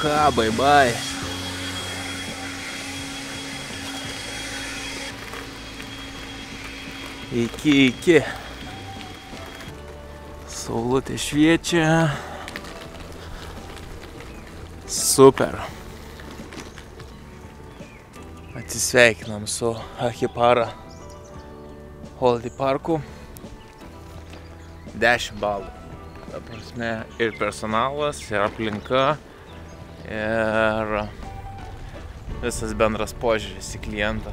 Aloha, bye bye. Iki. Saulutė šviečia. Super. Atsisveikinam su Akipara Holiday Parku. 10 balų. Ta prasme, ir personalas, ir aplinka, ir visas bendras požiūris į klientą.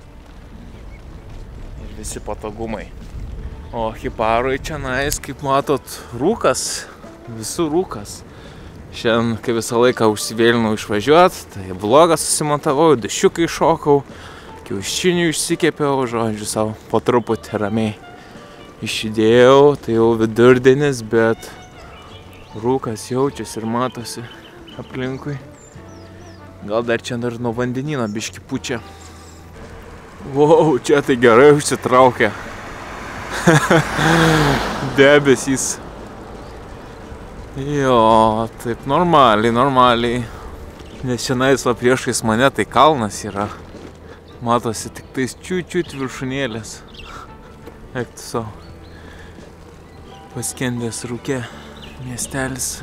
Ir visi patogumai. O Akiparui čia nais, kaip matot, rūkas, visų rūkas. Šiandien, kai visą laiką užsivėlinau išvažiuot, tai vlogą susimontavau, dušiukai šokau, kiaušinių išsikepiau, žodžiu, savo po truputį ramiai išidėjau, tai jau vidurdienis, bet rūkas jaučiasi ir matosi aplinkui. Gal dar čia dar nuo vandenyno biški pučia. Wow, čia tai gerai užsitraukia. Debesys. Jo, taip normaliai. Nes šiandien va priešais mane tai kalnas yra. Matosi tik tais čiut viršūnėlės. Eik tu savo. Paskendęs rūke miestelis.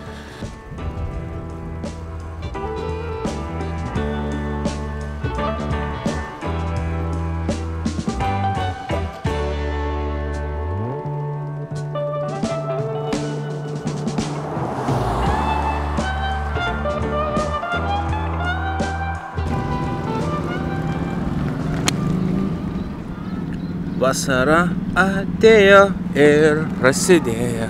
Vasara atėjo ir prasidėjo.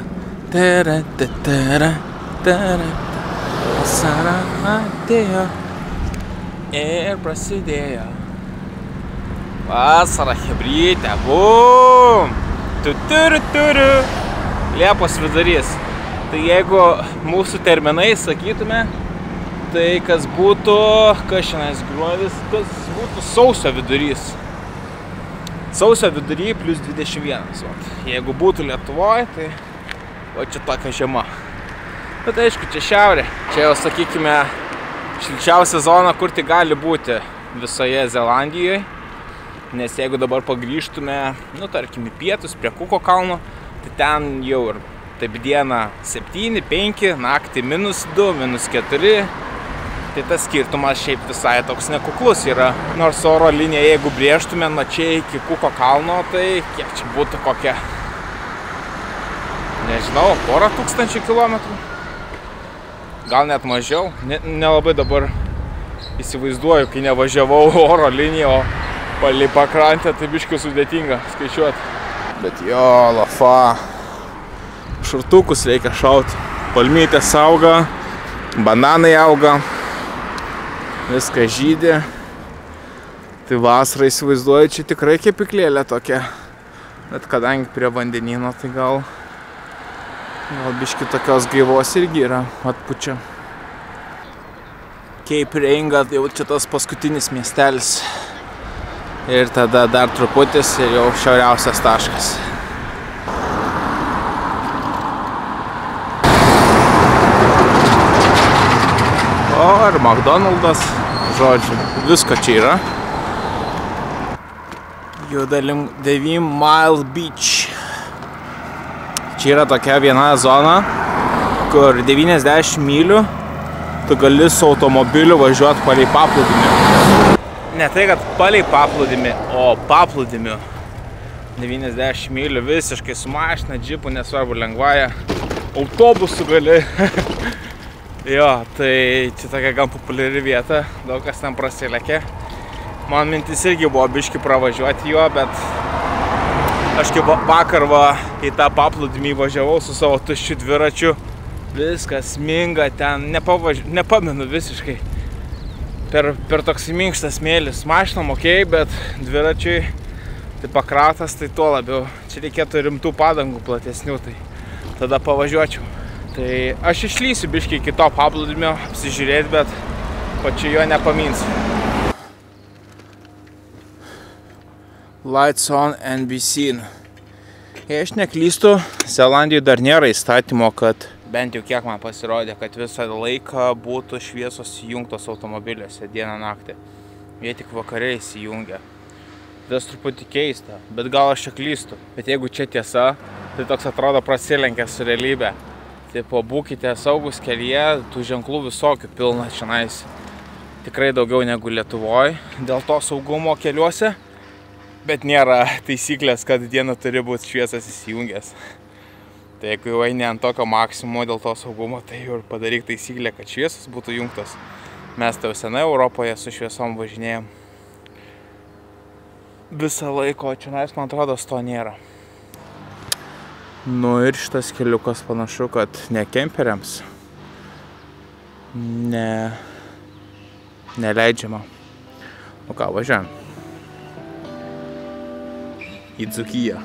Vasara atėjo ir prasidėjo. Vasara, hebrytė, bum! Turiu. Liepos vidurys. Tai jeigu mūsų terminai sakytume, tai kas būtų, kas šiandien gruodis, kas būtų sausio vidurys. Sausio vidury plus 21. Jeigu būtų Lietuvoje, tai o čia tokia žiema. Bet aišku, čia šiaurė. Čia jau, sakykime, šilčiausia zona, kur tai gali būti visoje Zelandijoje. Nes jeigu dabar pagrįžtume, tarkim, į pietus prie Kuko kalno, tai ten jau ir taip dieną 7, 5, naktį -2, -4. Tai tas skirtumas šiaip visai toks nekuklus yra. Nors oro liniją, jeigu brėžtume nuo čia iki Kuko kalno, tai kiek čia būtų kokia, nežinau, 4000 kilometrų. Gal net mažiau. Nelabai dabar įsivaizduoju, kai nevažiavau oro liniją, o palei pakrantę, tai biškai sudėtinga skaičiuoti. Bet jo, lafa. Šartukus reikia šauti. Palmytės auga, bananai auga. Viskas žydė. Tai vasarą įsivaizduoju, čia tikrai kepyklėlė tokia. Bet kadangi prie vandenyno, tai gal biški tokios gaivos irgi yra atpučia. Cape Reinga, jau čia tas paskutinis miestelis. Ir tada dar truputis ir jau šiauriausias taškas. O, ir McDonald's, žodžiu, visko čia yra. Judam 9 Mile Beach. Čia yra tokia viena zona, kur 90 mylių tu gali su automobiliu važiuoti palei paplūdimį. Ne tai, kad palei paplūdimį, o paplūdimiu. 90 mylių visiškai su mašina, džipu, nesvarbu, lengvąją. Autobusu gali. Jo, tai čia tokia gan populiari vieta, daug kas ten prasilekė. Man mintis irgi buvo biški pravažiuoti jo, bet aš kaip vakar į tą paplūdimį važiavau su savo tuščiu dviračiu. Viskas sminga ten, nepamenu visiškai. Per toks minkštas smėlis. Mašinom okei, bet dviračiui tai pakrautas, tai tuo labiau. Čia reikėtų rimtų padangų platesnių, tai tada pavažiuočiau. Tai aš išlysiu biškai iki to paplūdimio apsižiūrėti, bet pačiu jo nepaminsiu. Lights on and be seen. Jei aš neklystu, Zelandijoje dar nėra įstatymo, kad bent jau kiek man pasirodė, kad visą laiką būtų šviesos įjungtos automobiliuose dieną naktį. Jie tik vakare įsijungia. Tas truputį keista, bet gal aš čia klystu. Bet jeigu čia tiesa, tai toks atrodo prasilenkia su realybė. Tipo, būkite saugus kelyje, tų ženklų visokių pilna čionais. Tikrai daugiau negu Lietuvoj dėl to saugumo keliuose. Bet nėra taisyklės, kad dieną turi būti šviesas įsijungęs. Tai jeigu jau eini ant tokio maksimumo dėl to saugumo, tai jau ir padaryk taisyklę, kad šviesas būtų jungtas. Mes tai jau senai Europoje su šviesom važinėjom. Visą laiko, o čionais, man atrodo, to nėra. Nu ir šitas keliukas panašu, kad ne kemperiams neleidžiama. O ką, važiuojam? Į Dzūkiją.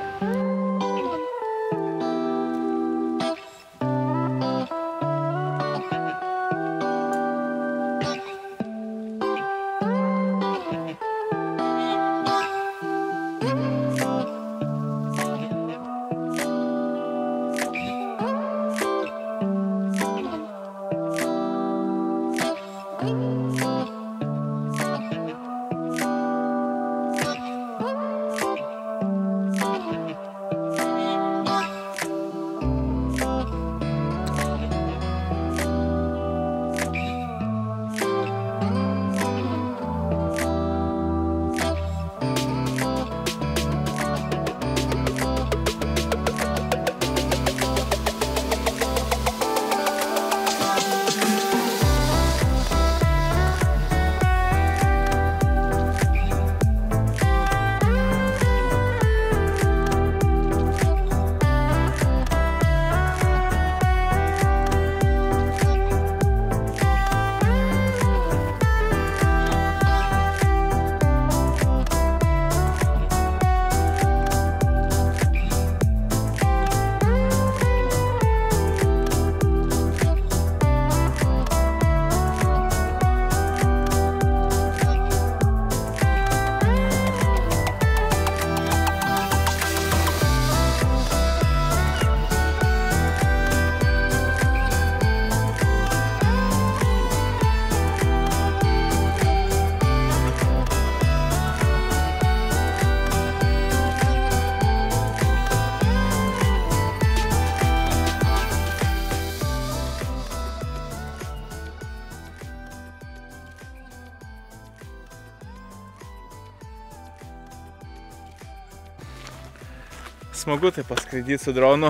Smagu tai paskraidyti su dronu,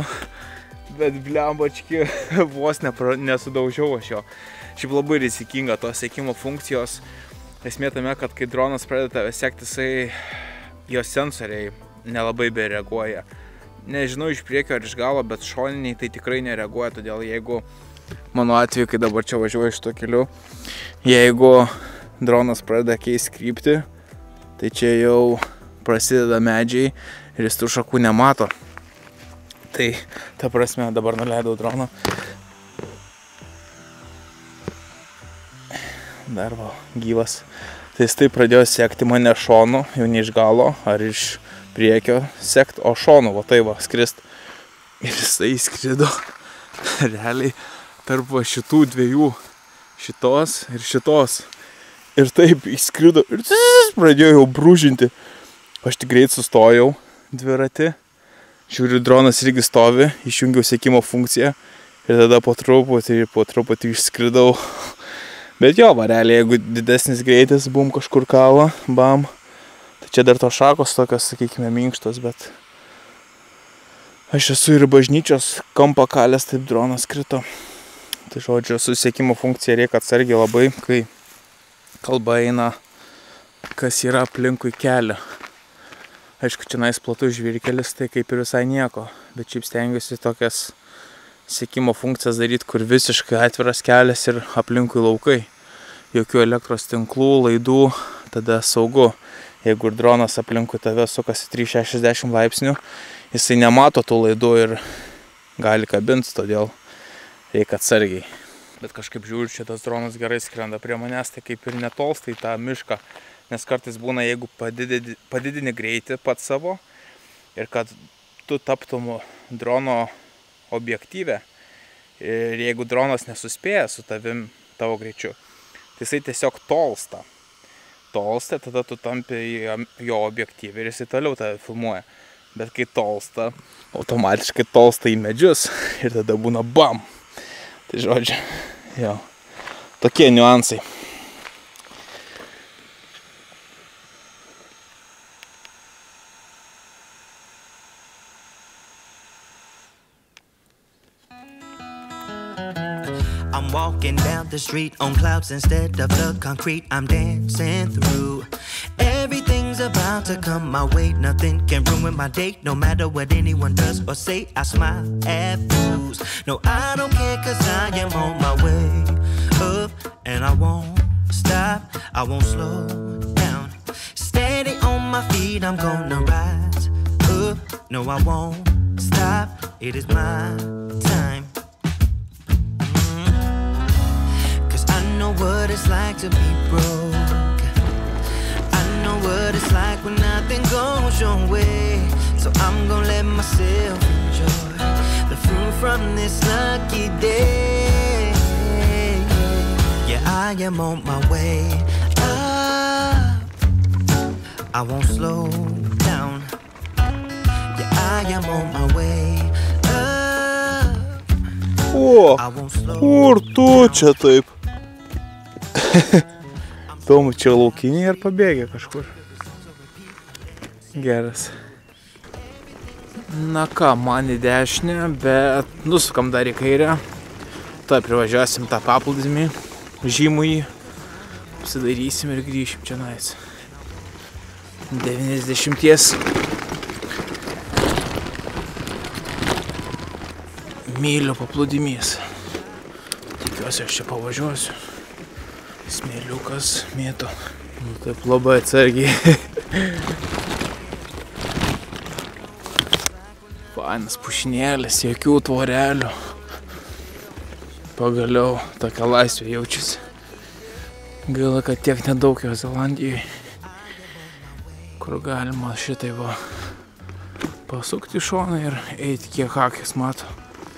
bet blembački vos nesudaužiau aš jo. Šiaip labai rizikinga tos sekimo funkcijos. Esmė tame, kad kai dronas pradeda tave sekti, jo sensoriai nelabai bereaguoja. Nežinau iš priekio ar iš galo, bet šoniniai tai tikrai nereaguoja, todėl jeigu, mano atveju, kai dabar čia važiuoju šito keliu, jeigu dronas pradeda keisti kryptį, tai čia jau prasideda medžiai ir jis tų šakų nemato. Tai, ta prasme, dabar nuleidau droną. Dar va, gyvas. Tai jis taip pradėjo sekti mane šonu, jau ne iš galo, ar iš priekio sekti, o šonu, va tai va, skrist. Ir jisai skrido realiai tarp va šitų dviejų, šitos ir šitos. Ir taip įskrido ir pradėjo jau brūžinti. Aš tik greit sustojau dviratį, žiūriu, dronas irgi stovi, išjungiau sekimo funkciją ir tada po truputį išskridau. Bet jo, va, realiai, jeigu didesnis greitis, bum kažkur kala, bam, tai čia dar tos šakos tokios, sakykime, minkštos, bet aš esu ir bažnyčios kampą kalęs, taip dronas krito. Tai žodžiu, su sekimo funkcija reikia atsargiai labai, kai kalba eina, kas yra aplinkui kelią. Aišku, čia nais platus žvyrkelis, tai kaip ir visai nieko, bet šiaip stengiuosi tokias sekimo funkcijas daryti, kur visiškai atviras kelias ir aplinkui laukai. Jokių elektros tinklų, laidų, tada saugu. Jeigu ir dronas aplinkui tave sukasi 360 laipsnių, jisai nemato tų laidų ir gali kabinti, todėl reikia atsargiai. Bet kažkaip žiūriu, šitas dronas gerai skrenda prie manęs, tai kaip ir netolsta į tą mišką. Nes kartais būna, jeigu padidini greitį pats savo ir kad tu taptum drono objektyve, Ir jeigu dronas nesuspėja su tavim, tavo greičiu, tai jisai tiesiog tolsta. Tada tu tampi jo objektyvį ir jisai toliau tave filmuoja. Bet kai tolsta, automatiškai tolsta į medžius ir tada būna bam. Tai žodžiu, jo, tokie niuansai. I'm walking down the street on clouds instead of the concrete I'm dancing through. Everything's about to come my way, nothing can ruin my day. No matter what anyone does or say, I smile at fools. No, I don't care cause I am on my way up. And I won't stop, I won't slow down. Steady on my feet, I'm gonna rise up. No, I won't stop, it is my time. I know what it's like to be broke. I know what it's like when nothing goes your way. So I'm gonna let myself enjoy the fruit from this lucky day. Yeah, I am on my way up. I won't slow down. Yeah, I am on my way up. O, I won't slow kur tu čia taip? Tomu čia laukiniai ir pabėgė kažkur. Geras. Na ką, man į dešinę, bet nusukam dar į kairę. Tuoj privažiuosim tą paplūdimį, žymųjį. Apsidairysim ir grįšim čia nais. 90 mylių paplūdimys. Tikiuosi, aš čia pavažiuosiu. Smėliukas mėto. Nu, taip labai atsargiai. Fainas pušinėlis, jokių tvorelių. Pagaliau tokia laisvė jaučiasi. Gaila, kad tiek nedaug jo Zelandijoje, kur galima šitai va pasukti šoną ir eiti kiek akis mato.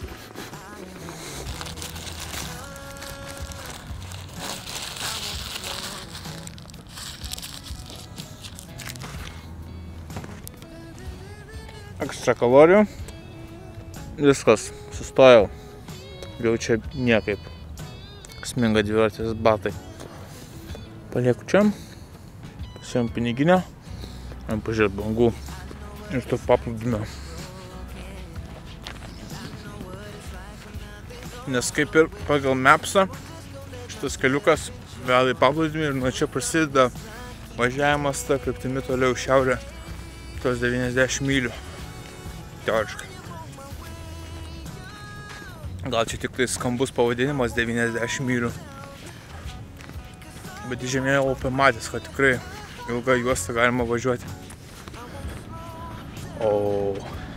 Ekstra kalorijų. Viskas, sustojau. Jau čia niekaip. Sminga dviratės batai. Palieku čia. Pasiėm piniginę. Man pažiūrėt bangų. Iš to paplūdimio. Nes kaip ir pagal Mapsą, šitas keliukas veda į paplūdimį ir nuo čia prasideda važiavimas ta kryptimi toliau šiaurė tos 90 mylių. Teoriškai. Gal čia tik tai skambus pavadinimas 90 mylių. Bet į žemėlapį matęs, kad tikrai ilgą juostą galima važiuoti. O.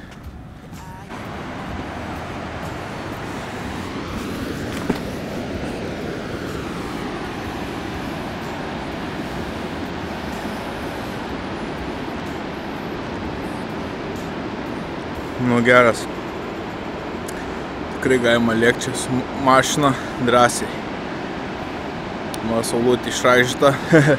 Nu geras. Tikrai galima lėkti čia su mašina drąsiai. Mano saulutė išraižyta.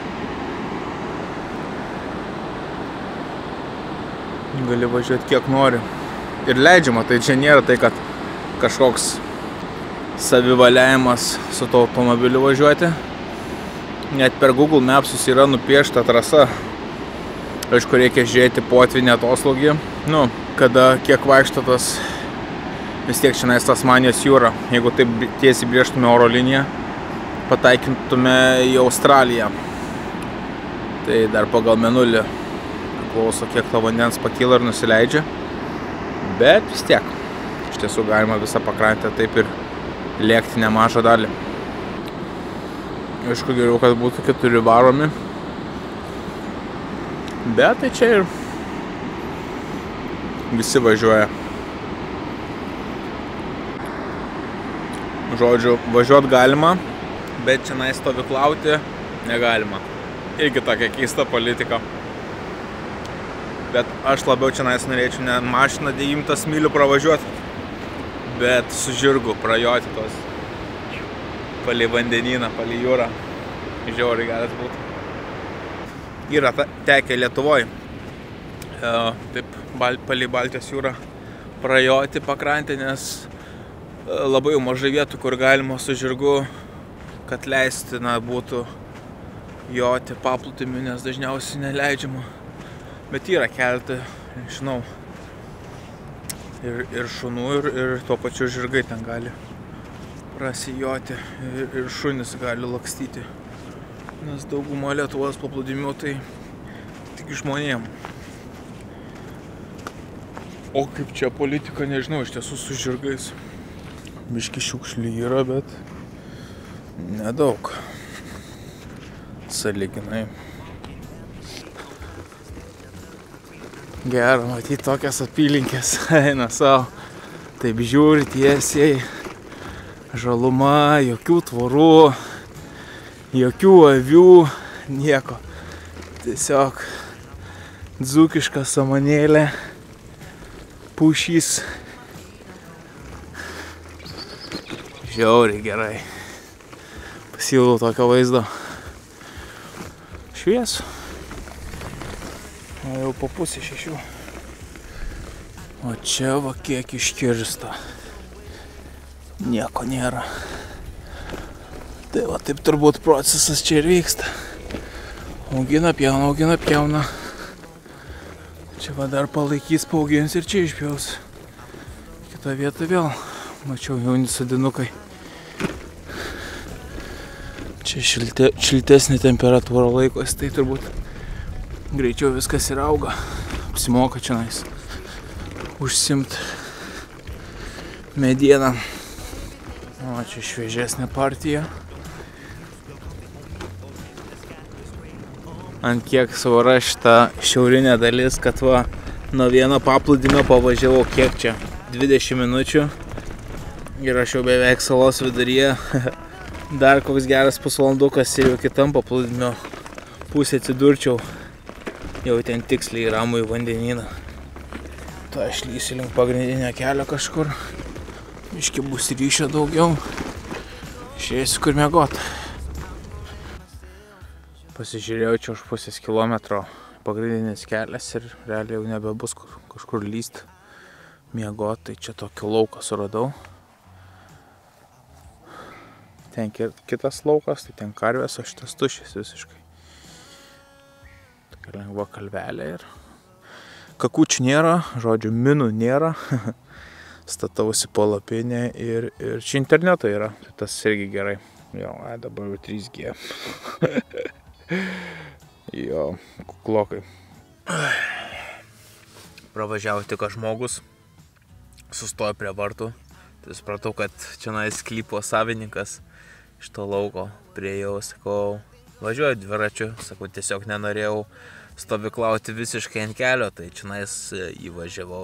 Gali važiuoti kiek nori. Ir leidžiama, tai čia nėra tai, kad kažkoks savivaliavimas su to automobiliu važiuoti. Net per Google Mapsus yra nupiešta trasa. Aišku, reikia žiūrėti potvinį atoslūgį. Nu, kada kiek vaikšto tas, vis tiek čia Tasmanijos jūra. Jeigu taip tiesiai brėžtume oro liniją, pataikintume į Australiją. Tai dar pagal mėnulį priklauso, kiek to vandens pakyla ir nusileidžia. Bet vis tiek, iš tiesų galima visą pakrantę taip ir lėkti nemažą dalį. Aišku, geriau, kad būtų 4 varomi. Bet tai čia ir visi važiuoja. Žodžiu, važiuot galima, bet čia stovyklauti negalima. Irgi tokia keista politika. Bet aš labiau čia norėčiau ne mašiną 900 mylių pravažiuoti, bet su žirgu prajoti tos palei vandenyną, palei jūrą. Žiauriai geras būtų. Yra tekę Lietuvoje taip palei Baltijos jūrą prajoti pakrantę, nes labai mažai vietų, kur galima su žirgu, kad leistina būtų joti paplūdimiu, nes dažniausiai neleidžiama. Bet yra keletą, žinau, ir šunų, ir tuo pačiu žirgai ten gali prasijoti, ir šunis gali lakstyti. Nes dauguma Lietuvos paplūdimių tai tik žmonėm. O kaip čia politika, nežinau, iš tiesų su žirgais. Biški šiukšlių yra, bet nedaug. Sąlyginai. Gera matyti tokias apylinkės. Eina savo. Taip žiūri tiesiai. Žaluma, jokių tvorų, jokių avių, nieko. Tiesiog dzūkiška samanėlė, pušys. Žiauriai gerai. Pasiilgau tokio vaizdo. Šviesu. O jau po 5:30. O čia va kiek iškirsta. Nieko nėra. Tai va taip turbūt procesas čia ir vyksta. Augina, pjauna. Čia va dar palaikys, paaugins ir čia išpjaus. Kita vieta vėl. Mačiau jauni sodinukai. Čia šiltesnė temperatūra laikosi, tai turbūt greičiau viskas ir auga. Apsimoka čionais užsimt medieną. O čia šviežesnė partija. Ant kiek svara šita šiaurinė dalis, kad va nuo vieno paplūdimio pavažiavau kiek čia? 20 minučių. Ir aš jau beveik salos viduryje. Dar koks geras pusvalandukas ir jau kitam paplūdimio pusė atsidurčiau. Jau ten tiksliai ramų į vandenyną. Tai aš lysiu link pagrindinio kelio kažkur. Iški bus ryšio daugiau. Išėsiu kur miegot. Pasižiūrėjau čia už 0,5 kilometro pagrindinis kelias ir realiai jau nebebus kažkur lyst miegot. Tai čia tokį lauką suradau. Ten kitas laukas, tai ten karvės, o šitas tuščias visiškai. Tokia lengva kalvelė ir kakučių nėra, žodžiu, minų nėra. Statausi palapinę ir čia interneto yra, tai tas irgi gerai. Jo, dabar jau 3G. Jo, kuklokai. Pravažiavo tik žmogus, sustojo prie vartų. Tai supratau, kad čia sklypo savininkas iš to lauko. Priėjau, sakau, važiuoju dviračiu, sakau, tiesiog nenorėjau stovyklauti visiškai ant kelio, tai čia įvažiavau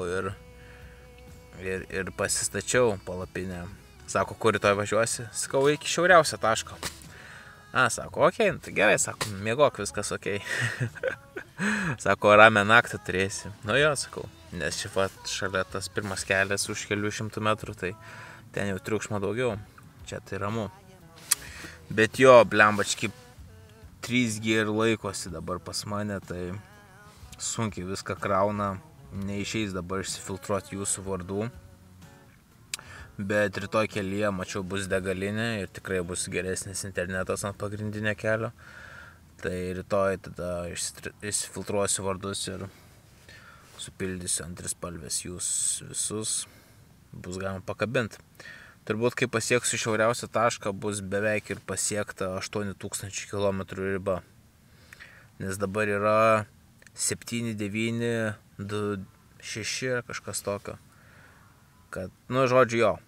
ir pasistačiau palapinę. Sako, kur rytoj važiuosi? Sakau, iki šiauriausio taško. Sako, okei, tai gerai, sako, miegok, viskas okei. Sako, ramią naktį turėsi. Nu jo, sakau, nes šalia tas pirmas kelias už kelių šimtų metrų, tai ten jau triukšmo daugiau. Čia tai ramu. Bet jo, blembački, 3G ir laikosi dabar pas mane, tai sunkiai viską krauna. Neišeis dabar išsifiltruoti jūsų vardų. Bet rytoj kelyje, mačiau, bus degalinė ir tikrai bus geresnis internetas ant pagrindinio kelio. Tai rytoj tada išsifiltruosiu vardus ir supildysiu ant trispalvės jūs visus. Bus galima pakabinti. Turbūt, kai pasieksiu šiauriausią tašką, bus beveik ir pasiekta 8000 km riba. Nes dabar yra 7, 9, 2, 6 ar kažkas tokio. Kad, žodžiu, jo,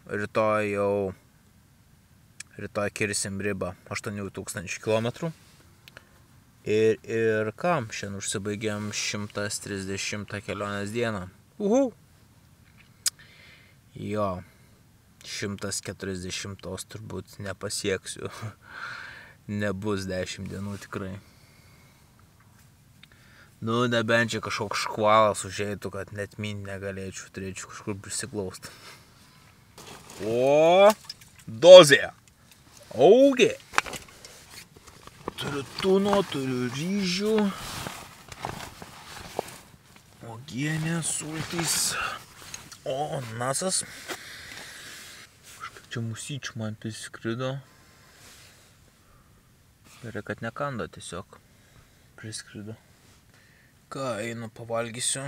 rytoj kirsim ribą 8000 km. Ir kam, šiandien užsibaigėm 130 kelionės dieną. Jo, 140 turbūt nepasieksiu. Nebus 10 dienų tikrai. Nebent čia kažkoks škvalas užeitų, kad net minti negalėčiau, turėčiau kažkur prisiglaust. O, dozė. Augė. Turiu tuno, turiu ryžių. Uogienė, sultys. O, nasas. Kažkaip čia musyčių man priskrido. Gerai, kad nekando tiesiog. Priskrido. Ką, einu pavalgysiu.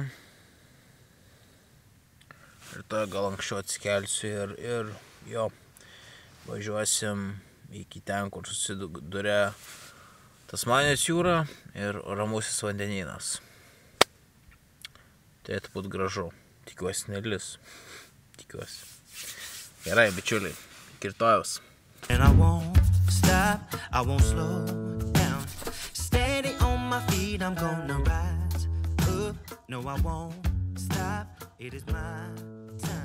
Rytoj gal anksčiau atsikelsiu ir jo, važiuosim iki ten, kur susiduria Tasmanijos jūra ir Ramusis vandenynas. Turėtų būt gražu. Tikiuosi nelis. Tikiuosi. Gerai, bičiuliai. Iki rytojaus. And I won't stop, I won't slow down. Steady on my feet, I'm gonna rise up. No, I won't stop, it is my time.